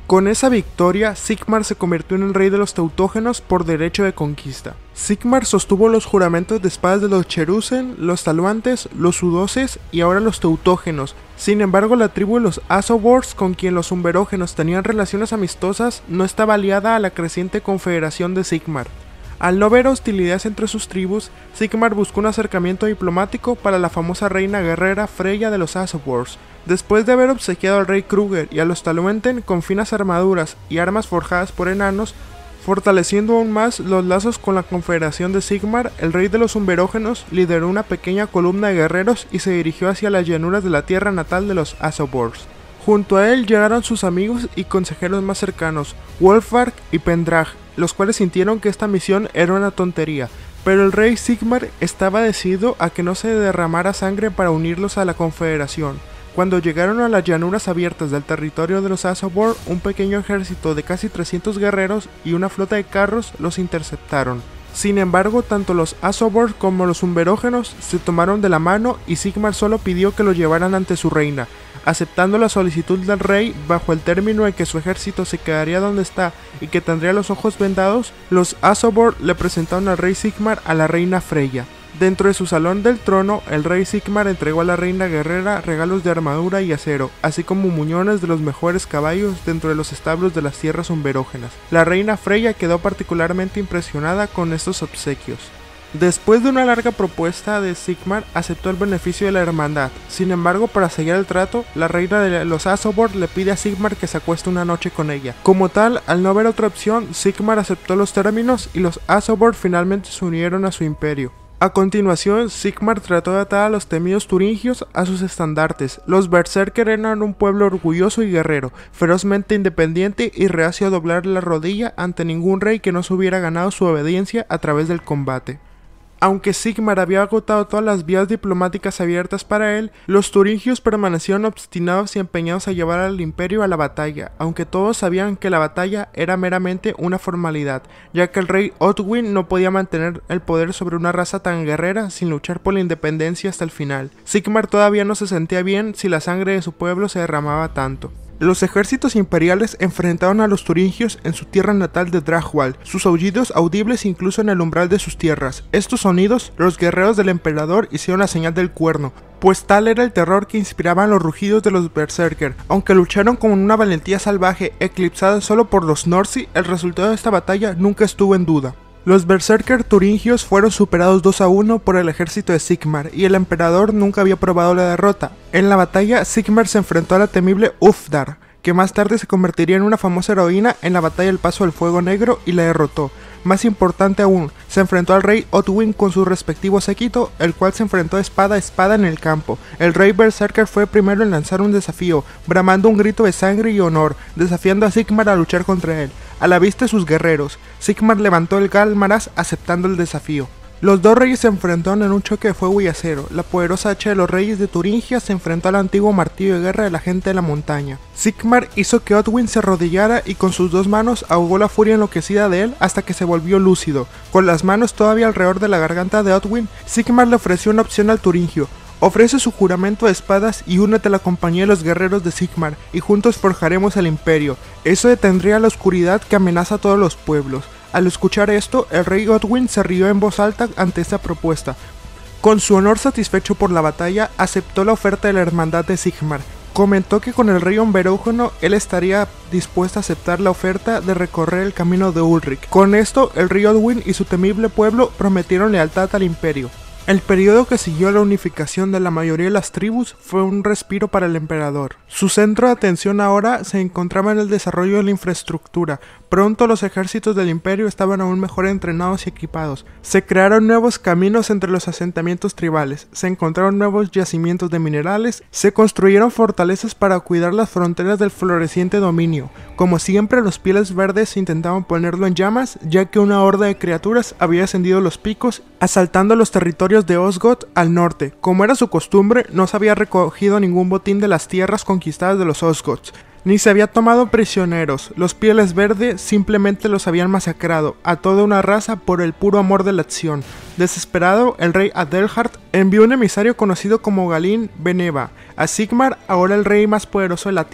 Con esa victoria, Sigmar se convirtió en el rey de los teutógenos por derecho de conquista. Sigmar sostuvo los juramentos de espadas de los Cherusen, los Taluantes, los Sudoses y ahora los teutógenos. Sin embargo, la tribu de los Azovors, con quien los Umberógenos tenían relaciones amistosas, no estaba aliada a la creciente confederación de Sigmar. Al no ver hostilidades entre sus tribus, Sigmar buscó un acercamiento diplomático para la famosa reina guerrera Freya de los Azovors. Después de haber obsequiado al rey Kruger y a los Taluenten con finas armaduras y armas forjadas por enanos, fortaleciendo aún más los lazos con la confederación de Sigmar, el rey de los Umberógenos lideró una pequeña columna de guerreros y se dirigió hacia las llanuras de la tierra natal de los Azovors. Junto a él llegaron sus amigos y consejeros más cercanos, Wolfvark y Pendrag, los cuales sintieron que esta misión era una tontería, pero el rey Sigmar estaba decidido a que no se derramara sangre para unirlos a la confederación. Cuando llegaron a las llanuras abiertas del territorio de los Azovor, un pequeño ejército de casi trescientos guerreros y una flota de carros los interceptaron. Sin embargo, tanto los Azovor como los Umberógenos se tomaron de la mano y Sigmar solo pidió que lo llevaran ante su reina. Aceptando la solicitud del rey bajo el término de que su ejército se quedaría donde está y que tendría los ojos vendados, los Azovor le presentaron al rey Sigmar a la reina Freya. Dentro de su salón del trono, el rey Sigmar entregó a la reina guerrera regalos de armadura y acero, así como muñones de los mejores caballos dentro de los establos de las tierras umberógenas. La reina Freya quedó particularmente impresionada con estos obsequios. Después de una larga propuesta de Sigmar, aceptó el beneficio de la hermandad. Sin embargo, para sellar el trato, la reina de los Azovor le pide a Sigmar que se acueste una noche con ella. Como tal, al no haber otra opción, Sigmar aceptó los términos y los Azovor finalmente se unieron a su imperio. A continuación, Sigmar trató de atar a los temidos turingios a sus estandartes. Los Berserker eran un pueblo orgulloso y guerrero, ferozmente independiente y reacio a doblar la rodilla ante ningún rey que no se hubiera ganado su obediencia a través del combate. Aunque Sigmar había agotado todas las vías diplomáticas abiertas para él, los turingios permanecieron obstinados y empeñados a llevar al imperio a la batalla, aunque todos sabían que la batalla era meramente una formalidad, ya que el rey Otwin no podía mantener el poder sobre una raza tan guerrera sin luchar por la independencia hasta el final. Sigmar todavía no se sentía bien si la sangre de su pueblo se derramaba tanto. Los ejércitos imperiales enfrentaron a los turingios en su tierra natal de Dragwald, sus aullidos audibles incluso en el umbral de sus tierras. Estos sonidos, los guerreros del emperador hicieron la señal del cuerno, pues tal era el terror que inspiraban los rugidos de los Berserker. Aunque lucharon con una valentía salvaje, eclipsada solo por los Norsi, el resultado de esta batalla nunca estuvo en duda. Los Berserker turingios fueron superados dos a uno por el ejército de Sigmar, y el emperador nunca había probado la derrota. En la batalla, Sigmar se enfrentó a la temible Ulfdar, que más tarde se convertiría en una famosa heroína en la batalla del Paso del Fuego Negro y la derrotó. Más importante aún, se enfrentó al rey Otwin con su respectivo séquito, el cual se enfrentó espada a espada en el campo. El rey Berserker fue primero en lanzar un desafío, bramando un grito de sangre y honor, desafiando a Sigmar a luchar contra él. A la vista de sus guerreros, Sigmar levantó el Galmaraz aceptando el desafío. Los dos reyes se enfrentaron en un choque de fuego y acero. La poderosa hacha de los reyes de Turingia se enfrentó al antiguo martillo de guerra de la gente de la montaña. Sigmar hizo que Otwin se arrodillara y con sus dos manos ahogó la furia enloquecida de él hasta que se volvió lúcido. Con las manos todavía alrededor de la garganta de Otwin, Sigmar le ofreció una opción al turingio. Ofrece su juramento de espadas y únete a la compañía de los guerreros de Sigmar, y juntos forjaremos el imperio. Eso detendría la oscuridad que amenaza a todos los pueblos. Al escuchar esto, el rey Otwin se rió en voz alta ante esta propuesta. Con su honor satisfecho por la batalla, aceptó la oferta de la hermandad de Sigmar. Comentó que con el rey umberógeno él estaría dispuesto a aceptar la oferta de recorrer el camino de Ulrich. Con esto, el rey Otwin y su temible pueblo prometieron lealtad al imperio. El periodo que siguió a la unificación de la mayoría de las tribus fue un respiro para el emperador. Su centro de atención ahora se encontraba en el desarrollo de la infraestructura. Pronto los ejércitos del imperio estaban aún mejor entrenados y equipados. Se crearon nuevos caminos entre los asentamientos tribales, se encontraron nuevos yacimientos de minerales, se construyeron fortalezas para cuidar las fronteras del floreciente dominio. Como siempre, los pieles verdes intentaban ponerlo en llamas, ya que una horda de criaturas había ascendido los picos, asaltando los territorios de Osgod al norte. Como era su costumbre, no se había recogido ningún botín de las tierras conquistadas de los Osgods, ni se había tomado prisioneros. Los pieles verdes simplemente los habían masacrado a toda una raza por el puro amor de la acción. Desesperado, el rey Adelhard envió un emisario conocido como Galin Beneva a Sigmar, ahora el rey más poderoso de la tierra.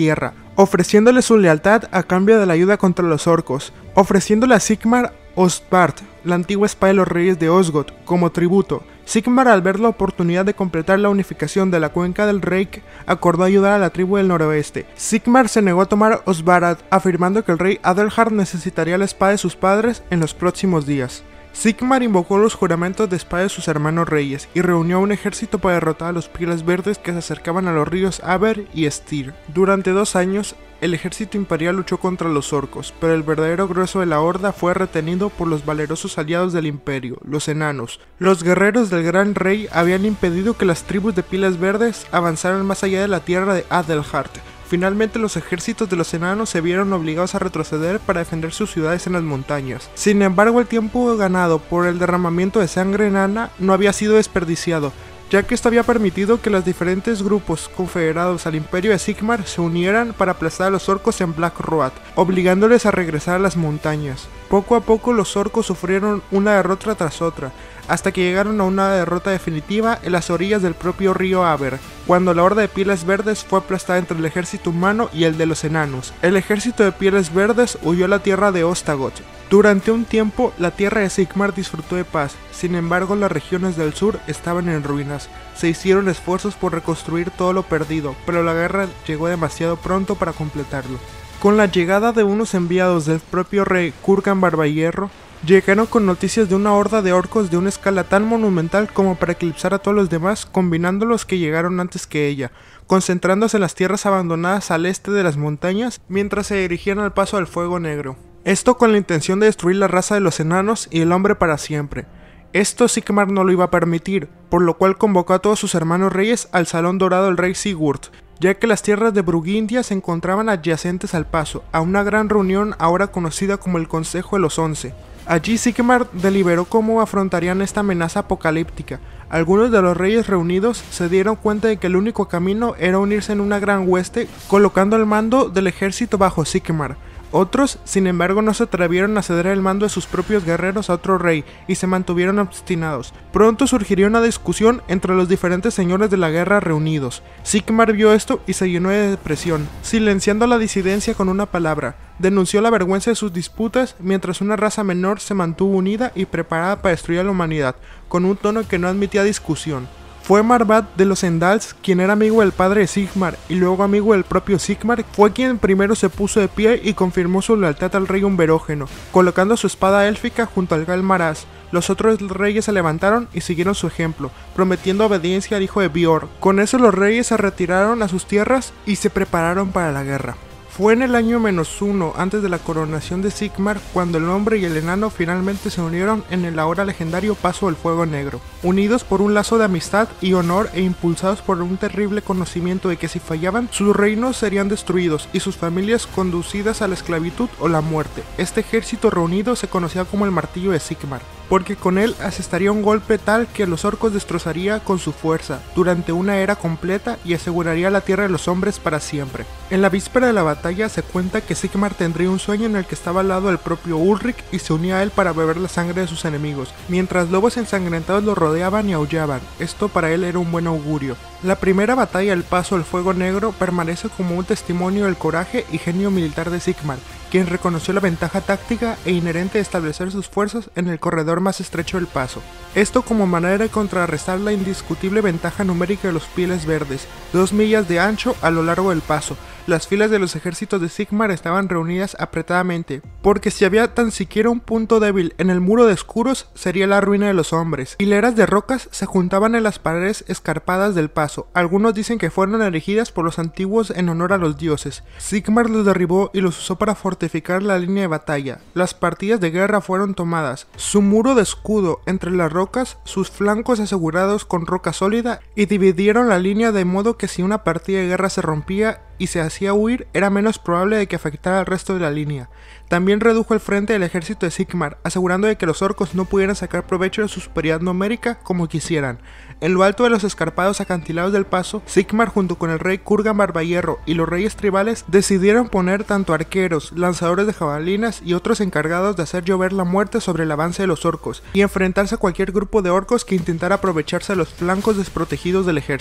ofreciéndole su lealtad a cambio de la ayuda contra los orcos, ofreciéndole a Sigmar Ostbard, la antigua espada de los reyes de Osgod, como tributo. Sigmar, al ver la oportunidad de completar la unificación de la cuenca del Reik, acordó ayudar a la tribu del noroeste. Sigmar se negó a tomar Osbarad, afirmando que el rey Adelhard necesitaría la espada de sus padres en los próximos días. Sigmar invocó los juramentos de espada de sus hermanos reyes y reunió a un ejército para derrotar a los Pieles Verdes que se acercaban a los ríos Aber y Styr. Durante dos años, el ejército imperial luchó contra los orcos, pero el verdadero grueso de la horda fue retenido por los valerosos aliados del imperio, los enanos. Los guerreros del gran rey habían impedido que las tribus de Pieles Verdes avanzaran más allá de la tierra de Adelhard. Finalmente los ejércitos de los enanos se vieron obligados a retroceder para defender sus ciudades en las montañas. Sin embargo, el tiempo ganado por el derramamiento de sangre enana no había sido desperdiciado, ya que esto había permitido que los diferentes grupos confederados al imperio de Sigmar se unieran para aplastar a los orcos en Black Road, obligándoles a regresar a las montañas. Poco a poco los orcos sufrieron una derrota tras otra, hasta que llegaron a una derrota definitiva en las orillas del propio río Aber, cuando la horda de Pieles Verdes fue aplastada entre el ejército humano y el de los enanos. El ejército de Pieles Verdes huyó a la tierra de Ostagoth. Durante un tiempo, la tierra de Sigmar disfrutó de paz, sin embargo las regiones del sur estaban en ruinas. Se hicieron esfuerzos por reconstruir todo lo perdido, pero la guerra llegó demasiado pronto para completarlo. Con la llegada de unos enviados del propio rey Kurgan Barbahierro, llegaron con noticias de una horda de orcos de una escala tan monumental como para eclipsar a todos los demás, combinando los que llegaron antes que ella, concentrándose en las tierras abandonadas al este de las montañas, mientras se dirigían al paso del fuego negro. Esto con la intención de destruir la raza de los enanos y el hombre para siempre. Esto Sigmar no lo iba a permitir, por lo cual convocó a todos sus hermanos reyes al Salón Dorado del rey Sigurd, ya que las tierras de Brugindia se encontraban adyacentes al paso, a una gran reunión ahora conocida como el Consejo de los Once. Allí Sigmar deliberó cómo afrontarían esta amenaza apocalíptica. Algunos de los reyes reunidos se dieron cuenta de que el único camino era unirse en una gran hueste, colocando el mando del ejército bajo Sigmar. Otros, sin embargo, no se atrevieron a ceder el mando de sus propios guerreros a otro rey y se mantuvieron obstinados. Pronto surgiría una discusión entre los diferentes señores de la guerra reunidos. Sigmar vio esto y se llenó de depresión, silenciando la disidencia con una palabra. Denunció la vergüenza de sus disputas, mientras una raza menor se mantuvo unida y preparada para destruir a la humanidad, con un tono que no admitía discusión. Fue Marvad de los Endals, quien era amigo del padre de Sigmar y luego amigo del propio Sigmar, fue quien primero se puso de pie y confirmó su lealtad al rey humberógeno, colocando su espada élfica junto al Galmaraz. Los otros reyes se levantaron y siguieron su ejemplo, prometiendo obediencia al hijo de Bior. Con eso los reyes se retiraron a sus tierras y se prepararon para la guerra. Fue en el año menos uno antes de la coronación de Sigmar cuando el hombre y el enano finalmente se unieron en el ahora legendario Paso del Fuego Negro, unidos por un lazo de amistad y honor e impulsados por un terrible conocimiento de que si fallaban, sus reinos serían destruidos y sus familias conducidas a la esclavitud o la muerte. Este ejército reunido se conocía como el Martillo de Sigmar, porque con él asestaría un golpe tal que a los orcos destrozaría con su fuerza durante una era completa y aseguraría la tierra de los hombres para siempre. En la víspera de la batalla se cuenta que Sigmar tendría un sueño en el que estaba al lado del propio Ulrich y se unía a él para beber la sangre de sus enemigos, mientras lobos ensangrentados lo rodeaban y aullaban. Esto para él era un buen augurio. La primera batalla del Paso del Fuego Negro permanece como un testimonio del coraje y genio militar de Sigmar, quien reconoció la ventaja táctica e inherente de establecer sus fuerzas en el corredor más estrecho del paso. Esto como manera de contrarrestar la indiscutible ventaja numérica de los Pieles Verdes, dos millas de ancho a lo largo del paso. Las filas de los ejércitos de Sigmar estaban reunidas apretadamente, porque si había tan siquiera un punto débil en el muro de escuros, sería la ruina de los hombres. Hileras de rocas se juntaban en las paredes escarpadas del paso. Algunos dicen que fueron erigidas por los antiguos en honor a los dioses. Sigmar los derribó y los usó para fortificar la línea de batalla. Las partidas de guerra fueron tomadas. Su muro de escudo entre las rocas, sus flancos asegurados con roca sólida, y dividieron la línea de modo que si una partida de guerra se rompía y se hacía huir, era menos probable de que afectara al resto de la línea. También redujo el frente del ejército de Sigmar, asegurando de que los orcos no pudieran sacar provecho de su superioridad numérica como quisieran. En lo alto de los escarpados acantilados del paso, Sigmar junto con el rey Kurgan Barbahierro y los reyes tribales decidieron poner tanto arqueros, lanzadores de jabalinas y otros encargados de hacer llover la muerte sobre el avance de los orcos y enfrentarse a cualquier grupo de orcos que intentara aprovecharse de los flancos desprotegidos del ejército.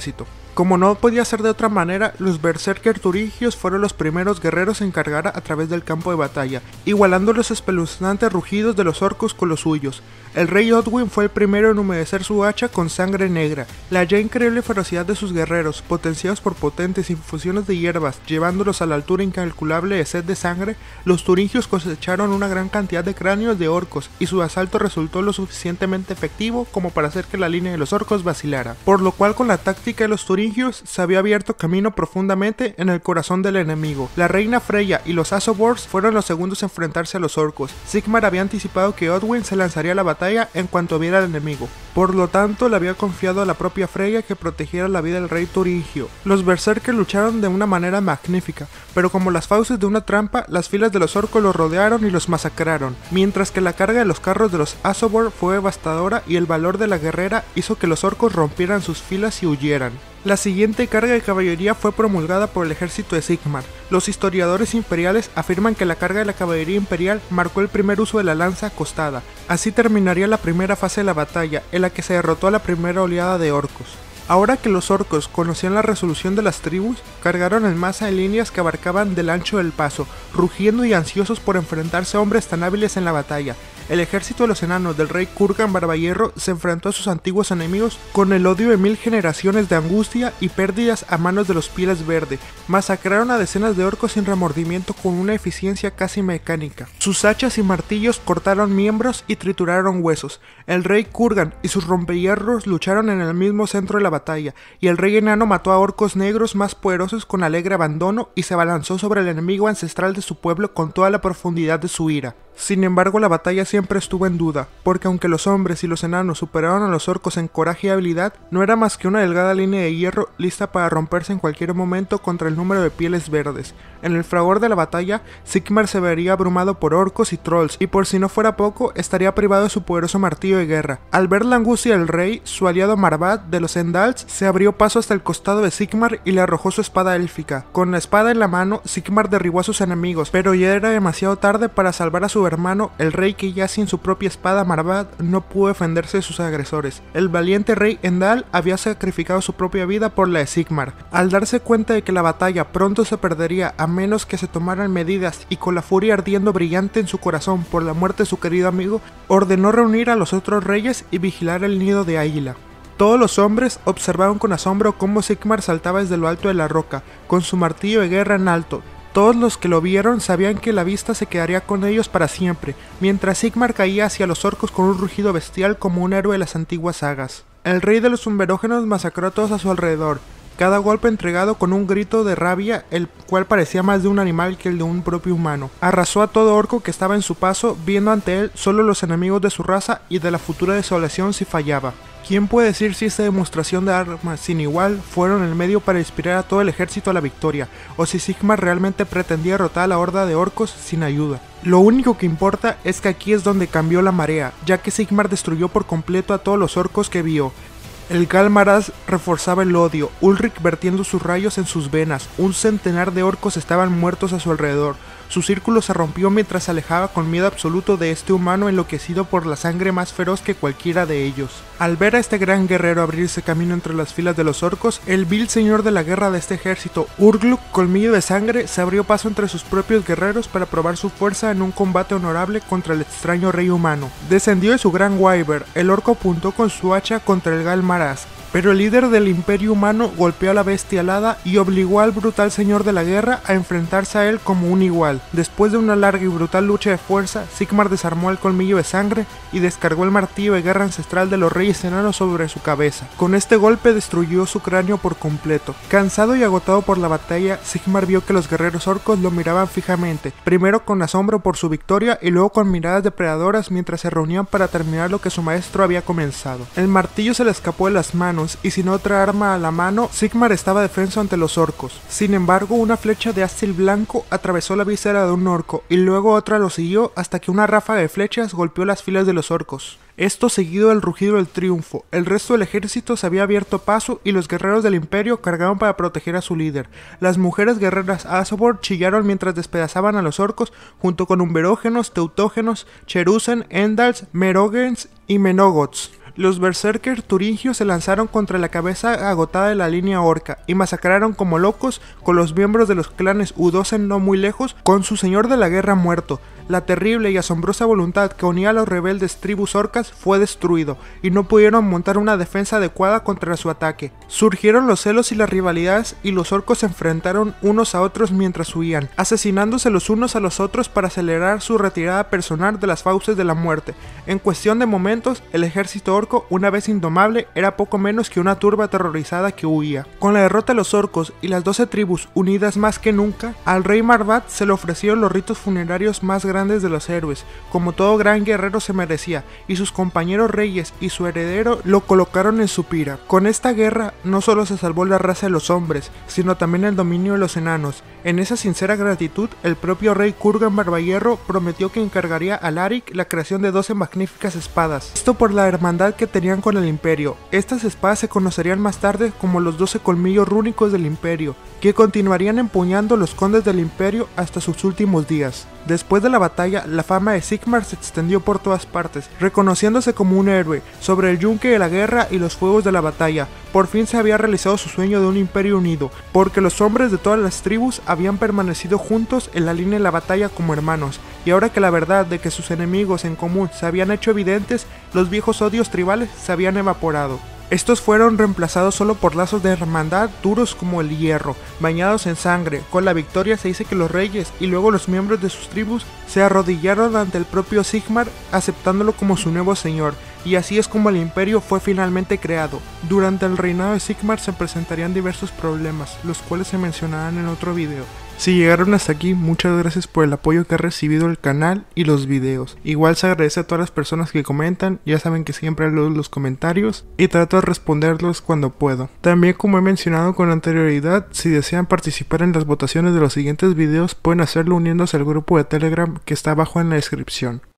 Como no podía ser de otra manera, los berserker turingios fueron los primeros guerreros en cargar a través del campo de batalla, igualando los espeluznantes rugidos de los orcos con los suyos. El rey Odwin fue el primero en humedecer su hacha con sangre negra. La ya increíble ferocidad de sus guerreros, potenciados por potentes infusiones de hierbas, llevándolos a la altura incalculable de sed de sangre, los turingios cosecharon una gran cantidad de cráneos de orcos, y su asalto resultó lo suficientemente efectivo como para hacer que la línea de los orcos vacilara, por lo cual con la táctica de los turingios se había abierto camino profundamente en el corazón del enemigo. La reina Freya y los Asobors fueron los segundos a enfrentarse a los orcos. Sigmar había anticipado que Odwin se lanzaría a la batalla en cuanto viera al enemigo, por lo tanto le había confiado a la propia Freya que protegiera la vida del rey turingio. Los berserkers lucharon de una manera magnífica, pero como las fauces de una trampa, las filas de los orcos los rodearon y los masacraron, mientras que la carga de los carros de los Asobor fue devastadora y el valor de la guerrera hizo que los orcos rompieran sus filas y huyeran. La siguiente carga de caballería fue promulgada por el ejército de Sigmar. Los historiadores imperiales afirman que la carga de la caballería imperial marcó el primer uso de la lanza acostada. Así terminaría la primera fase de la batalla, en la que se derrotó a la primera oleada de orcos. Ahora que los orcos conocían la resolución de las tribus, cargaron en masa en líneas que abarcaban del ancho del paso, rugiendo y ansiosos por enfrentarse a hombres tan hábiles en la batalla. El ejército de los enanos del rey Kurgan Barbahierro se enfrentó a sus antiguos enemigos con el odio de mil generaciones de angustia y pérdidas a manos de los Pieles Verde. Masacraron a decenas de orcos sin remordimiento con una eficiencia casi mecánica. Sus hachas y martillos cortaron miembros y trituraron huesos. El rey Kurgan y sus rompehierros lucharon en el mismo centro de la batalla, y el rey enano mató a orcos negros más poderosos con alegre abandono y se abalanzó sobre el enemigo ancestral de su pueblo con toda la profundidad de su ira. Sin embargo, la batalla siempre estuvo en duda, porque aunque los hombres y los enanos superaron a los orcos en coraje y habilidad, no era más que una delgada línea de hierro lista para romperse en cualquier momento contra el número de Pieles Verdes. En el fragor de la batalla, Sigmar se vería abrumado por orcos y trolls, y por si no fuera poco, estaría privado de su poderoso martillo de guerra. Al ver la angustia del rey, su aliado Marvad de los Endals se abrió paso hasta el costado de Sigmar y le arrojó su espada élfica. Con la espada en la mano, Sigmar derribó a sus enemigos, pero ya era demasiado tarde para salvar a su hermano, el rey, que ya sin su propia espada Marvad no pudo defenderse de sus agresores. El valiente rey Endal había sacrificado su propia vida por la de Sigmar. Al darse cuenta de que la batalla pronto se perdería a menos que se tomaran medidas, y con la furia ardiendo brillante en su corazón por la muerte de su querido amigo, ordenó reunir a los otros reyes y vigilar el nido de águila. Todos los hombres observaron con asombro cómo Sigmar saltaba desde lo alto de la roca, con su martillo de guerra en alto. Todos los que lo vieron sabían que la vista se quedaría con ellos para siempre, mientras Sigmar caía hacia los orcos con un rugido bestial como un héroe de las antiguas sagas. El rey de los umberógenos masacró a todos a su alrededor, cada golpe entregado con un grito de rabia, el cual parecía más de un animal que el de un propio humano. Arrasó a todo orco que estaba en su paso, viendo ante él solo los enemigos de su raza y de la futura desolación si fallaba. ¿Quién puede decir si esta demostración de armas sin igual fueron el medio para inspirar a todo el ejército a la victoria, o si Sigmar realmente pretendía derrotar a la horda de orcos sin ayuda? Lo único que importa es que aquí es donde cambió la marea, ya que Sigmar destruyó por completo a todos los orcos que vio. El Galmaraz reforzaba el odio, Ulrich vertiendo sus rayos en sus venas, un centenar de orcos estaban muertos a su alrededor. Su círculo se rompió mientras se alejaba con miedo absoluto de este humano enloquecido por la sangre más feroz que cualquiera de ellos. Al ver a este gran guerrero abrirse camino entre las filas de los orcos, el vil señor de la guerra de este ejército, Urgluk, colmillo de sangre, se abrió paso entre sus propios guerreros para probar su fuerza en un combate honorable contra el extraño rey humano. Descendió de su gran wyvern, el orco apuntó con su hacha contra el Galmaraz, pero el líder del imperio humano golpeó a la bestia alada y obligó al brutal señor de la guerra a enfrentarse a él como un igual. Después de una larga y brutal lucha de fuerza, Sigmar desarmó el colmillo de sangre y descargó el martillo de guerra ancestral de los reyes enanos sobre su cabeza. Con este golpe destruyó su cráneo por completo. Cansado y agotado por la batalla, Sigmar vio que los guerreros orcos lo miraban fijamente, primero con asombro por su victoria y luego con miradas depredadoras mientras se reunían para terminar lo que su maestro había comenzado. El martillo se le escapó de las manos y sin otra arma a la mano, Sigmar estaba defenso ante los orcos. Sin embargo, una flecha de ástil blanco atravesó la víscera de un orco y luego otra lo siguió hasta que una ráfaga de flechas golpeó las filas de los orcos. Esto seguido del rugido del triunfo. El resto del ejército se había abierto paso y los guerreros del imperio cargaban para proteger a su líder. Las mujeres guerreras Asobor chillaron mientras despedazaban a los orcos junto con umberógenos, teutógenos, cherusen, endals, merogens y menogots. Los berserkers turingios se lanzaron contra la cabeza agotada de la línea orca y masacraron como locos con los miembros de los clanes Udosen no muy lejos, con su señor de la guerra muerto. La terrible y asombrosa voluntad que unía a los rebeldes tribus orcas fue destruido, y no pudieron montar una defensa adecuada contra su ataque. Surgieron los celos y las rivalidades, y los orcos se enfrentaron unos a otros mientras huían, asesinándose los unos a los otros para acelerar su retirada personal de las fauces de la muerte. En cuestión de momentos, el ejército orco, una vez indomable, era poco menos que una turba aterrorizada que huía. Con la derrota de los orcos y las doce tribus unidas más que nunca, al rey Marvat se le ofrecieron los ritos funerarios más grandes de los héroes, como todo gran guerrero se merecía, y sus compañeros reyes y su heredero lo colocaron en su pira. Con esta guerra no solo se salvó la raza de los hombres, sino también el dominio de los enanos. En esa sincera gratitud, el propio rey Kurgan Barbahierro prometió que encargaría a Larik la creación de doce magníficas espadas. Esto por la hermandad que tenían con el imperio. Estas espadas se conocerían más tarde como los doce colmillos rúnicos del imperio, que continuarían empuñando los condes del imperio hasta sus últimos días. Después de la batalla, la fama de Sigmar se extendió por todas partes, reconociéndose como un héroe. Sobre el yunque de la guerra y los fuegos de la batalla, por fin se había realizado su sueño de un imperio unido, porque los hombres de todas las tribus habían permanecido juntos en la línea de la batalla como hermanos, y ahora que la verdad de que sus enemigos en común se habían hecho evidentes, los viejos odios tribales se habían evaporado. Estos fueron reemplazados solo por lazos de hermandad duros como el hierro, bañados en sangre. Con la victoria se dice que los reyes y luego los miembros de sus tribus se arrodillaron ante el propio Sigmar, aceptándolo como su nuevo señor, y así es como el imperio fue finalmente creado. Durante el reinado de Sigmar se presentarían diversos problemas, los cuales se mencionarán en otro video. Si llegaron hasta aquí, muchas gracias por el apoyo que ha recibido el canal y los videos. Igual se agradece a todas las personas que comentan, ya saben que siempre leo los comentarios y trato de responderlos cuando puedo. También, como he mencionado con anterioridad, si desean participar en las votaciones de los siguientes videos pueden hacerlo uniéndose al grupo de Telegram que está abajo en la descripción.